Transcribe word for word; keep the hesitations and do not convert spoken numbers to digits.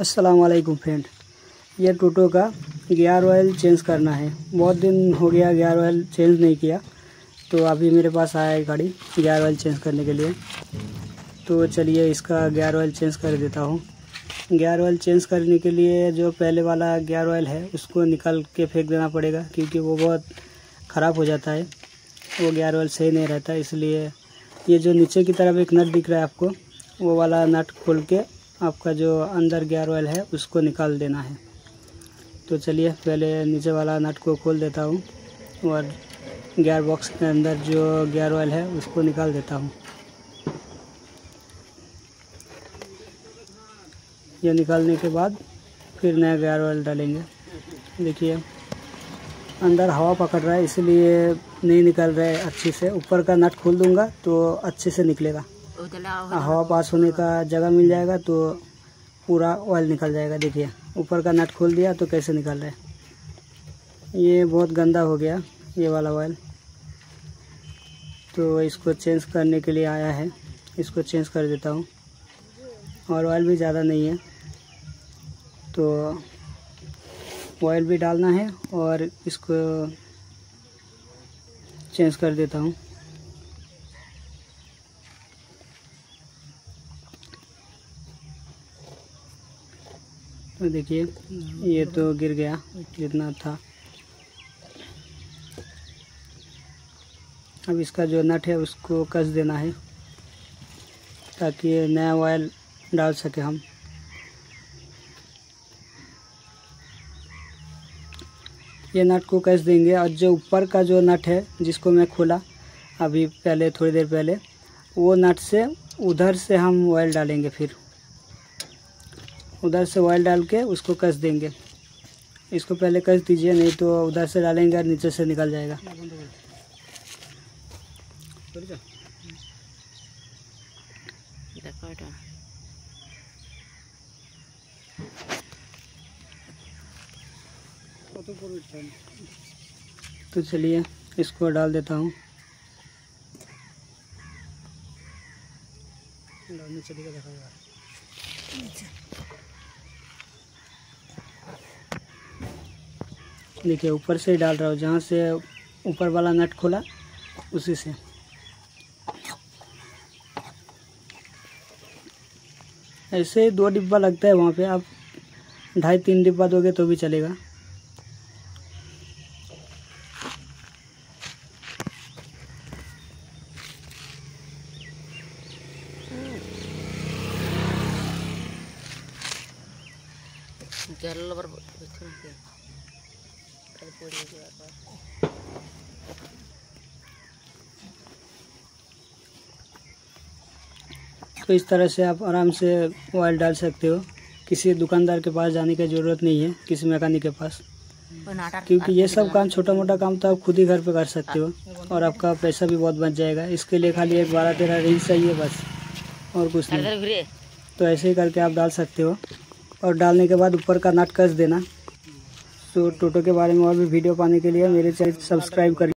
अस्सलाम वालेकुम फ्रेंड, ये टोटो का गियर ऑयल चेंज करना है। बहुत दिन हो गया गियर ऑयल चेंज नहीं किया, तो अभी मेरे पास आया है गाड़ी गियर ऑयल चेंज करने के लिए। तो चलिए इसका गियर ऑयल चेंज कर देता हूँ। गियर ऑयल चेंज करने के लिए जो पहले वाला गियर ऑयल है उसको निकाल के फेंक देना पड़ेगा, क्योंकि वो बहुत ख़राब हो जाता है, वो गियर ऑयल सही नहीं रहता। इसलिए ये जो नीचे की तरफ एक नट दिख रहा है आपको, वो वाला नट खोल के आपका जो अंदर गियर ऑयल है उसको निकाल देना है। तो चलिए पहले नीचे वाला नट को खोल देता हूँ और गियर बॉक्स के अंदर जो गियर ऑयल है उसको निकाल देता हूँ। ये निकालने के बाद फिर नया गियर ऑयल डालेंगे। देखिए अंदर हवा पकड़ रहा है, इसलिए नहीं निकल रहा है अच्छे से। ऊपर का नट खोल दूंगा तो अच्छे से निकलेगा, हवा पास होने का जगह मिल जाएगा तो पूरा ऑयल निकल जाएगा। देखिए ऊपर का नट खोल दिया तो कैसे निकल रहा है। ये बहुत गंदा हो गया ये वाला ऑयल, तो इसको चेंज करने के लिए आया है। इसको चेंज कर देता हूँ, और ऑयल भी ज़्यादा नहीं है तो ऑयल भी डालना है और इसको चेंज कर देता हूँ। तो देखिए ये तो गिर गया जितना था। अब इसका जो नट है उसको कस देना है ताकि नया ऑयल डाल सके हम। ये नट को कस देंगे, और जो ऊपर का जो नट है जिसको मैं खोला अभी पहले थोड़ी देर पहले, वो नट से उधर से हम ऑयल डालेंगे। फिर उधर से ऑयल डाल के उसको कस देंगे। इसको पहले कस दीजिए, नहीं तो उधर से डालेंगे और नीचे से निकल जाएगा। तो चलिए इसको डाल देता हूँ। देखिए ऊपर से ही डाल रहा हूँ, जहाँ से ऊपर वाला नट खोला उसी से। ऐसे ही दो डिब्बा लगता है वहाँ पे, आप ढाई तीन डिब्बा दोगे तो भी चलेगा। तो इस तरह से आप आराम से ऑयल डाल सकते हो। किसी दुकानदार के पास जाने की ज़रूरत नहीं है, किसी मैकेनिक के पास, क्योंकि ये सब काम छोटा मोटा काम तो आप खुद ही घर पे कर सकते हो और आपका पैसा भी बहुत बच जाएगा। इसके लिए खाली एक बारह तेरह रिंच चाहिए बस, और कुछ नहीं। तो ऐसे ही करके आप डाल सकते हो, और डालने के बाद ऊपर का नट कस देना। तो टोटो के बारे में और भी वीडियो पाने के लिए मेरे चैनल सब्सक्राइब करिए।